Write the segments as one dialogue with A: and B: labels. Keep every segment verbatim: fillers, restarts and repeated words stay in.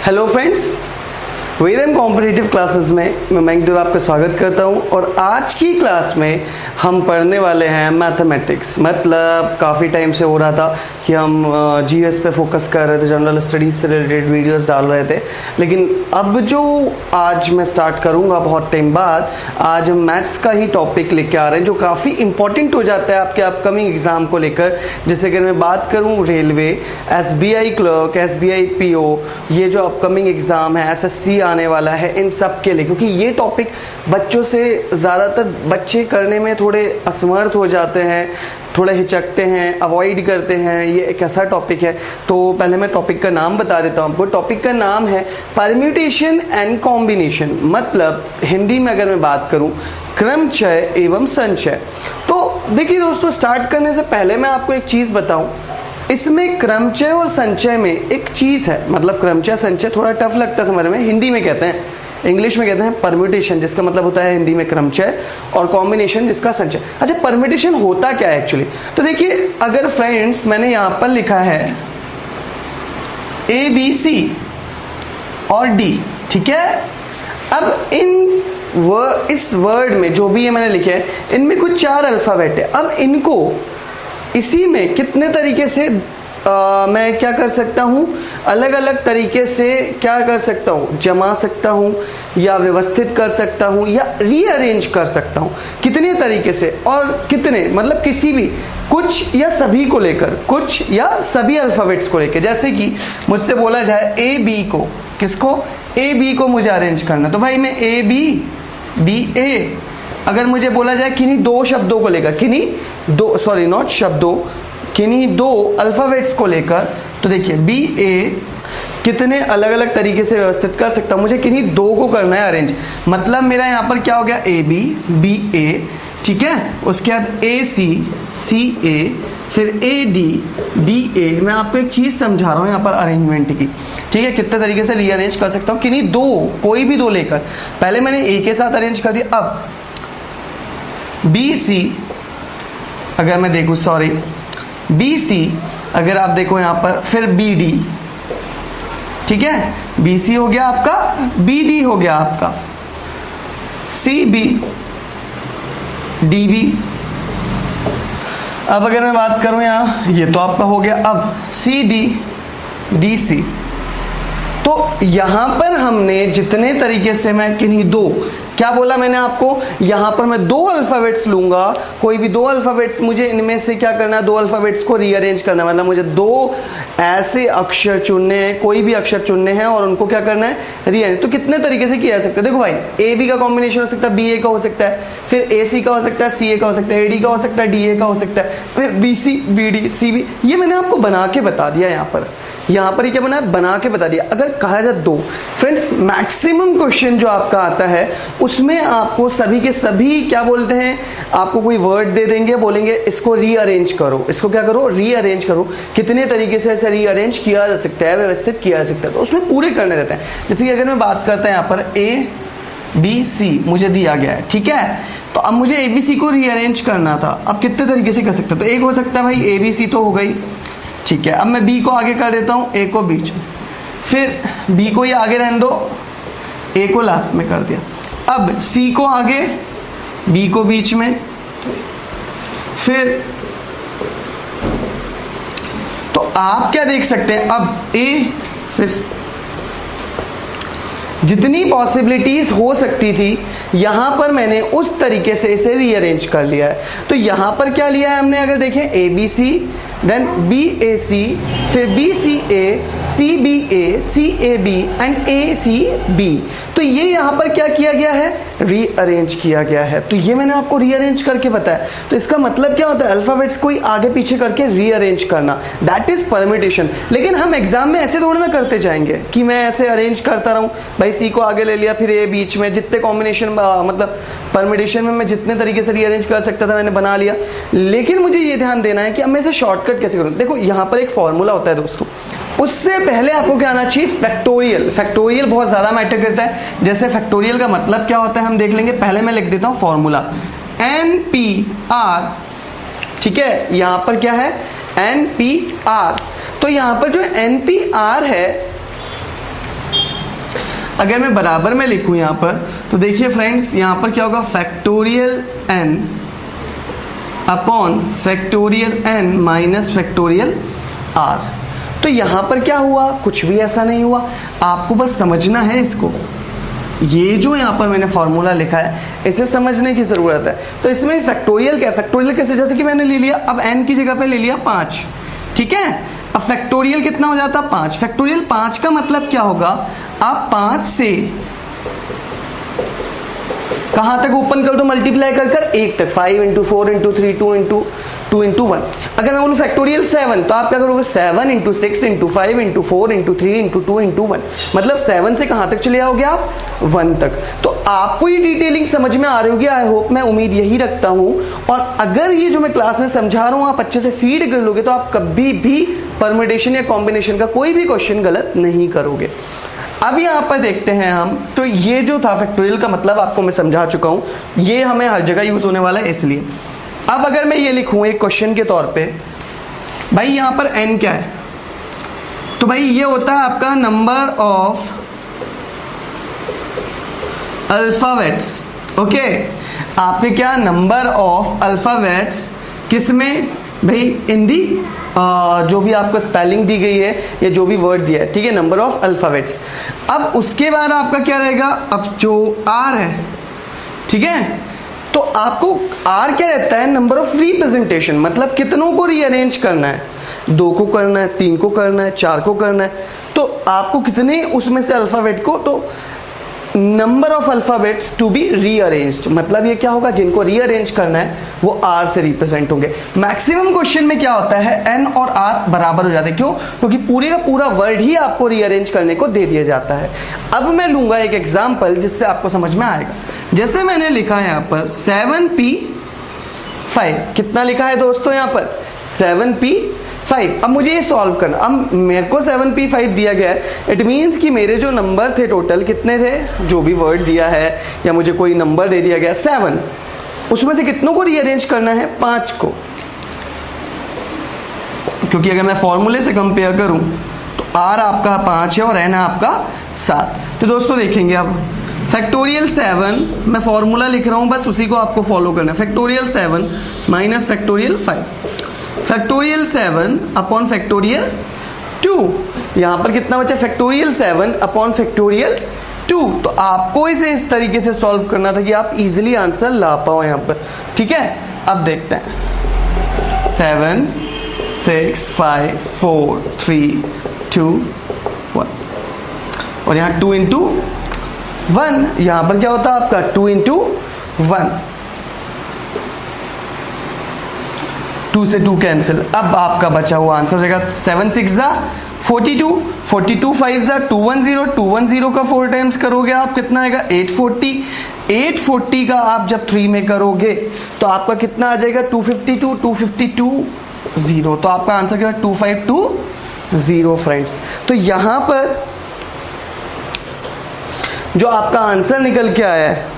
A: Hello friends, Vedam competitive classes में मैं मैंगदेव आपका स्वागत करता हूं। और आज की क्लास में हम पढ़ने वाले हैं मैथमेटिक्स। मतलब काफ़ी टाइम से हो रहा था कि हम जीएस पे फोकस कर रहे थे, जनरल स्टडीज़ से रिलेटेड वीडियोस डाल रहे थे, लेकिन अब जो आज मैं स्टार्ट करूंगा बहुत टाइम बाद, आज हम मैथ्स का ही टॉपिक लेके आ रहे हैं जो काफ़ी इंपॉर्टेंट हो जाता है आपके अपकमिंग एग्ज़ाम को लेकर। जैसे अगर मैं बात करूँ railway, S B I clerk, S B I P O, ये जो अपकमिंग एग्ज़ाम है, एस एस सी आने वाला है, इन सब के लिए, क्योंकि ये टॉपिक बच्चों से ज़्यादातर बच्चे करने में थोड़े असमर्थ हो जाते हैं, थोड़ा हिचकते हैं, अवॉइड करते हैं। ये एक ऐसा टॉपिक है। तो पहले मैं टॉपिक का नाम बता देता हूँ आपको। टॉपिक का नाम है परम्यूटेशन एंड कॉम्बिनेशन। मतलब हिंदी में अगर मैं बात करूँ, क्रमचय एवं संचय। तो देखिए दोस्तों, स्टार्ट करने से पहले मैं आपको एक चीज़ बताऊँ। इसमें क्रमचय और संचय में एक चीज़ है, मतलब क्रमचय संचय थोड़ा टफ लगता है समझ में। हिंदी में कहते हैं, इंग्लिश में कहते हैं परम्यूटेशन, जिसका मतलब होता है हिंदी में क्रमचय, और कॉम्बिनेशन जिसका संचय। अच्छा, परम्यूटेशन होता क्या है एक्चुअली? तो देखिए, अगर फ्रेंड्स मैंने यहाँ पर लिखा है ए बी सी और डी, ठीक है। अब इन वर्ड इस वर्ड में जो भी ये मैंने लिखे हैं, इनमें कुछ चार अल्फाबेट है। अब इनको इसी में कितने तरीके से आ, मैं क्या कर सकता हूँ, अलग अलग तरीके से क्या कर सकता हूँ, जमा सकता हूँ या व्यवस्थित कर सकता हूँ या रीअरेंज कर सकता हूँ। कितने तरीके से और कितने, मतलब किसी भी, कुछ या सभी को लेकर, कुछ या सभी अल्फाबेट्स को लेकर। जैसे कि मुझसे बोला जाए ए बी को, किसको, ए बी को मुझे अरेंज करना, तो भाई मैं ए बी बी ए। अगर मुझे बोला जाए किन्हीं दो शब्दों को लेकर, किन्हीं दो, सॉरी नॉट शब्दों, किन्हीं दो अल्फाबेट्स को लेकर, तो देखिए बी ए कितने अलग अलग तरीके से व्यवस्थित कर सकता हूँ। मुझे किन्हीं दो को करना है अरेंज। मतलब मेरा यहाँ पर क्या हो गया, ए बी बी ए, ठीक है। उसके बाद ए सी सी ए, फिर ए डी डी ए। मैं आपको एक चीज़ समझा रहा हूँ यहाँ पर अरेंजमेंट की, ठीक है। कितने तरीके से रीअरेंज कर सकता हूँ, किन्हीं दो, कोई भी दो लेकर। पहले मैंने ए के साथ अरेंज कर दिया। अब बी सी अगर मैं देखूँ, सॉरी बी सी अगर आप देखो यहाँ पर, फिर बी डी, ठीक है। बी सी हो गया आपका, बी डी हो गया आपका, सी बी डी बी। अब अगर मैं बात करूं यहाँ, ये तो आपका हो गया। अब सी डी डी सी। तो यहां पर हमने जितने तरीके से, मैं किन्हीं दो, क्या बोला मैंने आपको, यहां पर मैं दो अल्फाबेट्स लूंगा, कोई भी दो अल्फाबेट्स, मुझे इनमें से क्या करना है, दो अल्फाबेट्स को रीअरेंज करना है। मतलब मुझे दो ऐसे अक्षर चुनने हैं, कोई भी अक्षर चुनने हैं और उनको क्या करना है, रीअरेंज। तो कितने तरीके से किया जा सकता है, देखो भाई, ए बी का कॉम्बिनेशन हो सकता है, बी ए का हो सकता है, फिर ए सी का हो सकता है, सी ए का हो सकता है, ए डी का हो सकता है, डी ए का हो सकता है, फिर B C B D C B. ये मैंने आपको बना के बता दिया यहाँ पर। यहाँ पर ये क्या बना, बना के बता दिया। अगर कहा जाए दो, फ्रेंड्स मैक्सिमम क्वेश्चन जो आपका आता है उसमें आपको सभी के सभी क्या बोलते हैं, आपको कोई वर्ड दे देंगे, बोलेंगे इसको रीअरेंज करो, इसको क्या करो, रीअरेंज करो। कितने तरीके से ऐसे रीअरेंज किया जा सकता है, व्यवस्थित किया जा सकता है, तो उसमें पूरे करने रहते हैं। जैसे कि अगर मैं बात करता हूँ यहाँ पर ए बी सी मुझे दिया गया है, ठीक है। तो अब मुझे ए बी सी को रीअरेंज करना था। अब कितने तरीके से कर सकते हो, तो एक हो सकता है भाई ए बी सी तो हो गई, ठीक है। अब मैं बी को आगे कर देता हूँ, ए को बीच में, फिर बी को ये आगे रहने दो, ए को लास्ट में कर दिया। अब सी को आगे, बी को बीच में, फिर तो आप क्या देख सकते हैं, अब ए, फिर जितनी पॉसिबिलिटीज हो सकती थी यहां पर मैंने उस तरीके से इसे रीअरेंज कर लिया है। तो यहां पर क्या लिया है हमने, अगर देखें A B C, then B A C, फिर B C A, C B A, C A B and A C B. तो ये यहाँ पर क्या किया गया है, रीअरेंज किया गया है। तो ये मैंने आपको रीअरेंज करके बताया। तो इसका मतलब क्या होता है, अल्फाबेट्स को आगे पीछे करके रीअरेंज करना, दैट इज परम्यूटेशन। लेकिन हम एग्जाम में ऐसे थोड़ा ना करते जाएंगे कि मैं ऐसे अरेंज करता रहूं, भाई सी को आगे ले लिया, फिर ए बीच में, जितने कॉम्बिनेशन मतलब परम्यूटेशन में मैं जितने तरीके से रीअरेंज कर सकता था मैंने बना लिया। लेकिन मुझे ये ध्यान देना है कि अब मैं इसे शॉर्टकट कैसे करूं। देखो यहाँ पर एक फॉर्मूला होता है दोस्तों, उससे पहले आपको क्या आना चाहिए, फैक्टोरियल। फैक्टोरियल बहुत ज्यादा मैटर करता है। जैसे फैक्टोरियल का मतलब क्या होता है हम देख लेंगे। पहले मैं लिख देता हूं फॉर्मूला, एन पी आर, ठीक है। यहां पर क्या है, एन पी आर। तो यहां पर जो एन पी आर है अगर मैं बराबर में लिखूं यहां पर, तो देखिए फ्रेंड्स यहां पर क्या होगा, factorial n upon factorial n minus factorial r। तो यहां पर क्या हुआ, कुछ भी ऐसा नहीं हुआ, आपको बस समझना है इसको। ये जो यहाँ पर मैंने फॉर्मूला लिखा है इसे समझने की जरूरत है। तो इसमें फैक्टोरियल क्या है, फैक्टोरियल कैसे, जैसे कि मैंने ले लिया, अब n की जगह पे ले लिया पांच, ठीक है। अब फैक्टोरियल कितना हो जाता है, पांच। फैक्टोरियल पांच का मतलब क्या होगा, आप पांच से कहां तक ओपन कर दो, मल्टीप्लाई कर कर एक तक, five into four into three two into two into one. अगर मैं बोलूं फैक्टोरियल सेवन, तो आप क्या करोगे, seven into six into five into four into three into two into one, मतलब सेवन से कहां तक चले आओगे आप, वन तक। तो आपको ये डिटेलिंग समझ में आ रही होगी, आई होप, मैं उम्मीद यही रखता हूं। और अगर ये जो मैं क्लास में समझा रहा हूं आप अच्छे से फीड कर लोगे, तो आप कभी भी परम्यूटेशन या कॉम्बिनेशन का कोई भी क्वेश्चन गलत नहीं करोगे। अब यहां पर देखते हैं हम, तो ये जो था फैक्टोरियल का मतलब आपको मैं समझा चुका हूं, ये हमें हर जगह यूज होने वाला है इसलिए। अब अगर मैं ये लिखूं एक क्वेश्चन के तौर पे, भाई यहां पर n क्या है, तो भाई ये होता है आपका नंबर ऑफ अल्फाबेट्स, ओके। आपके क्या, नंबर ऑफ अल्फाबेट्स किसमें, भाई इन दी जो भी आपको स्पेलिंग दी गई है या जो भी वर्ड दिया है, ठीक है, नंबर ऑफ अल्फाबेट्स। अब उसके बाद आपका क्या रहेगा, अब जो r है, ठीक है, तो आपको r क्या रहता है, नंबर ऑफ रिप्रेजेंटेशन, मतलब कितनों को रीअरेंज करना है, दो को करना है, तीन को करना है, चार को करना है, तो आपको कितने उसमें से अल्फाबेट को, तो number of alphabets to be rearranged, मतलब ये क्या होगा, जिनको रीअरेंज करना है वो आर से रिप्रेजेंट होंगे। मैक्सिमम क्वेश्चन में क्या होता है, एन और आर बराबर हो जाते हैं, क्यों, क्योंकि पूरे का पूरा वर्ड ही आपको रीअरेंज करने को दे दिया जाता है। अब मैं लूंगा एक एग्जांपल जिससे आपको समझ में आएगा। जैसे मैंने लिखा है यहाँ पर सेवन पी फाइव, कितना लिखा है दोस्तों यहाँ पर, सेवन पी फाइव। अब मुझे ये सॉल्व करना, अब मेरे को सेवन पी फाइव दिया गया है, इट मीन्स कि मेरे जो नंबर थे टोटल कितने थे, जो भी वर्ड दिया है या मुझे कोई नंबर दे दिया गया सेवन, उसमें से कितनों को रीअरेंज करना है, पांच को। क्योंकि अगर मैं फॉर्मूले से कंपेयर करूं तो आर आपका पांच है और एन आपका सात। तो दोस्तों देखेंगे अब फैक्टोरियल सेवन, मैं फॉर्मूला लिख रहा हूं, बस उसी को आपको फॉलो करना है। Factorial seven minus factorial five, factorial seven upon factorial two, यहां पर कितना बचा, factorial seven upon factorial two. तो आपको इसे इस तरीके से सॉल्व करना था कि आप इजीली आंसर ला पाओ यहां पर, ठीक है। अब देखते हैं, seven six five four three two one, और यहां टू इंटू वन, यहां पर क्या होता है आपका टू इंटू वन, टू से टू कैंसिल। अब आपका बचा हुआ आंसर रहेगा सेवन सिक्स जा forty two, forty two five जा two one zero, two one zero का फोर टाइम्स करोगे आप कितना आएगा, एट फोर्टी, एट फोर्टी का आप जब थ्री में करोगे तो आपका कितना आ जाएगा, two fifty two, two fifty two zero. तो आपका आंसर क्या है, two five two zero friends. तो यहां पर जो आपका आंसर निकल के आया है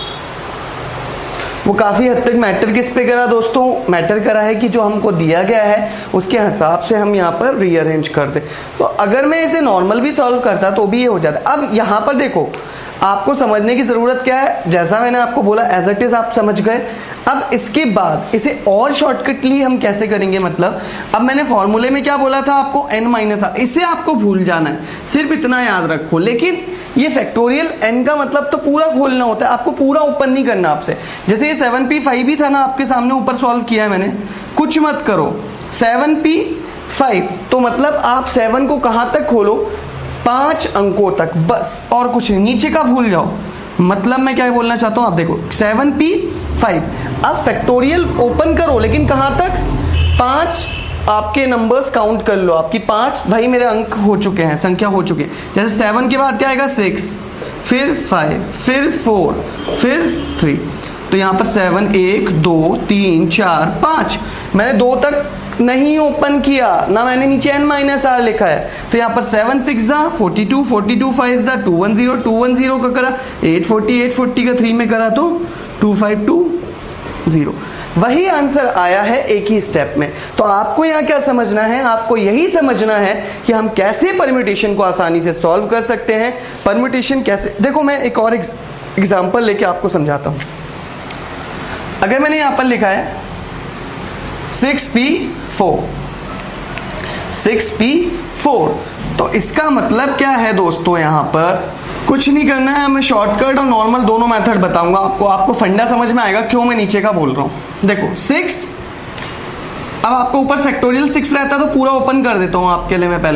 A: वो काफी हद तक मैटर किस पे करा दोस्तों, मैटर करा है कि जो हमको दिया गया है उसके हिसाब से हम यहाँ पर रीअरेंज कर दें। तो अगर मैं इसे नॉर्मल भी सॉल्व करता तो भी ये हो जाता। अब यहाँ पर देखो आपको समझने की जरूरत क्या है, जैसा मैंने आपको बोला एज इट इज आप समझ गए। अब इसके बाद इसे और शॉर्टकटली हम कैसे करेंगे, मतलब अब मैंने फॉर्मूले में क्या बोला था आपको, n माइनस आर, इसे आपको भूल जाना है, सिर्फ इतना याद रखो। लेकिन ये फैक्टोरियल n का मतलब तो पूरा खोलना होता है, आपको पूरा ओपन नहीं करना आपसे। जैसे ये सेवन पी फाइव ही था ना, आपके सामने ऊपर सॉल्व किया है मैंने, कुछ मत करो, सेवन पी फाइव, तो मतलब आप सेवन को कहां तक खोलो, पांच अंकों तक, बस और कुछ नहीं, नीचे का भूल जाओ। मतलब मैं क्या बोलना चाहता हूं, आप देखो सेवन पी फाइव, अब फैक्टोरियल ओपन करो लेकिन कहां तक, पांच आपके नंबर्स काउंट कर लो, आपकी पांच भाई मेरे अंक हो चुके हैं, संख्या हो चुकी है। जैसे सेवन के बाद क्या आएगा, सिक्स, फिर फाइव, फिर फोर, फिर थ्री। तो यहां पर सेवन, एक दो तीन चार पांच, मैंने दो तक नहीं ओपन किया ना, मैंने नीचे n माइनस आर लिखा है। तो यहाँ पर सेवन सिक्स जा forty two, forty two five जा two one zero, two one zero का करा एट फोर्टी, एट फोर्टी का थ्री में करा तो टू फाइव टू जीरो। वही आंसर आया है एक ही स्टेप में। तो आपको यहाँ क्या समझना है, आपको यही समझना है कि हम कैसे परम्यूटेशन को आसानी से सॉल्व कर सकते हैं। परम्यूटेशन कैसे, देखो मैं एक और एग्जांपल लेके आपको समझाता हूँ। अगर मैंने यहाँ पर लिखा है six P four, six P four, तो इसका मतलब क्या है दोस्तों, यहाँ पर कुछ नहीं करना है, मैं शॉर्टकट और नॉर्मल दोनों मेथड बताऊंगा आपको, आपको फंडा समझ में आएगा क्यों मैं नीचे का बोल रहा हूं। देखो सिक्स, अब आपको ऊपर फैक्टोरियल सिक्स रहता है तो पूरा ओपन कर देता हूं आपके लिए, मैं पहले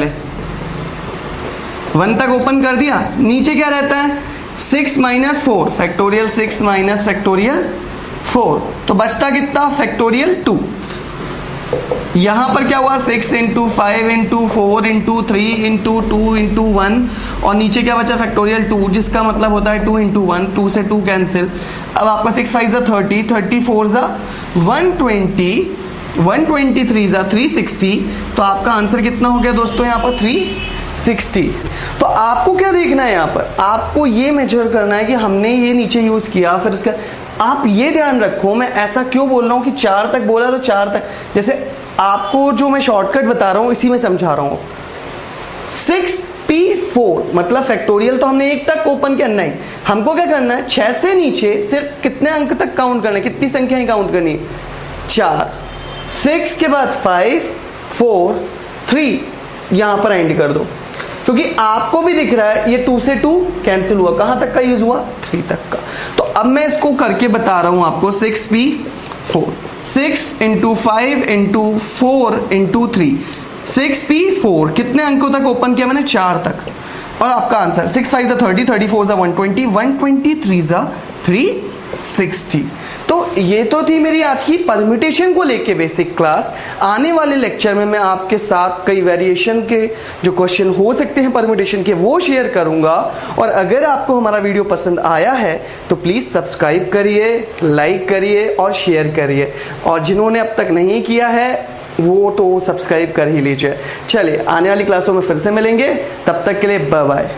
A: वन तक ओपन कर दिया, नीचे क्या रहता है six minus four, factorial six minus factorial four, तो बचता कितना फैक्टोरियल टू। यहां पर क्या हुआ six into five into four into three into two into one, और नीचे क्या बचा फैक्टोरियल टू, जिसका मतलब होता है टू इंटू वन, टू से टू कैंसिल। अब आपका सिक्स फाइव जा थर्टी, थर्टी फोर जा one twenty, one twenty three जा थ्री सिक्सटी, तो आपका आंसर कितना हो गया दोस्तों यहाँ पर थ्री सिक्सटी। तो आपको क्या देखना है यहाँ पर, आपको ये मेजर करना है कि हमने ये नीचे यूज किया, फिर उसका आप ये ध्यान रखो, मैं ऐसा क्यों बोल रहा हूँ कि चार तक बोला तो चार तक, जैसे आपको जो मैं शॉर्टकट बता रहा हूँ इसी में समझा रहा हूँ। सिक्स पी फोर मतलब फैक्टोरियल तो हमने एक तक ओपन किया, नहीं, हमको क्या करना है छह से नीचे सिर्फ कितने अंक तक काउंट करना है, कितनी संख्या ही काउंट करनी है, चार। सिक्स के बाद फाइव फोर थ्री, यहां पर एंड कर दो, क्योंकि आपको भी दिख रहा है ये टू से टू कैंसिल हुआ, कहां तक का यूज हुआ थ्री तक का। तो अब मैं इसको करके बता रहा हूं आपको, six P four, six into five into four into three, six P four, कितने अंकों तक ओपन किया मैंने चार तक, और आपका आंसर सिक्स फाइव जा थर्टी, थर्टी फोर जा one twenty, one twenty three जा थ्री सिक्सटी। तो ये तो थी मेरी आज की परम्यूटेशन को लेके बेसिक क्लास। आने वाले लेक्चर में मैं आपके साथ कई वेरिएशन के जो क्वेश्चन हो सकते हैं परम्यूटेशन के वो शेयर करूंगा। और अगर आपको हमारा वीडियो पसंद आया है तो प्लीज सब्सक्राइब करिए, लाइक करिए और शेयर करिए, और जिन्होंने अब तक नहीं किया है वो तो सब्सक्राइब कर ही लीजिए। चलिए आने वाली क्लासों में फिर से मिलेंगे, तब तक के लिए bye bye.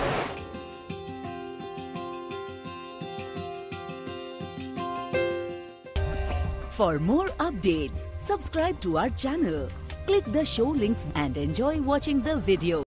B: For more updates, subscribe to our channel, click the show links and enjoy watching the video.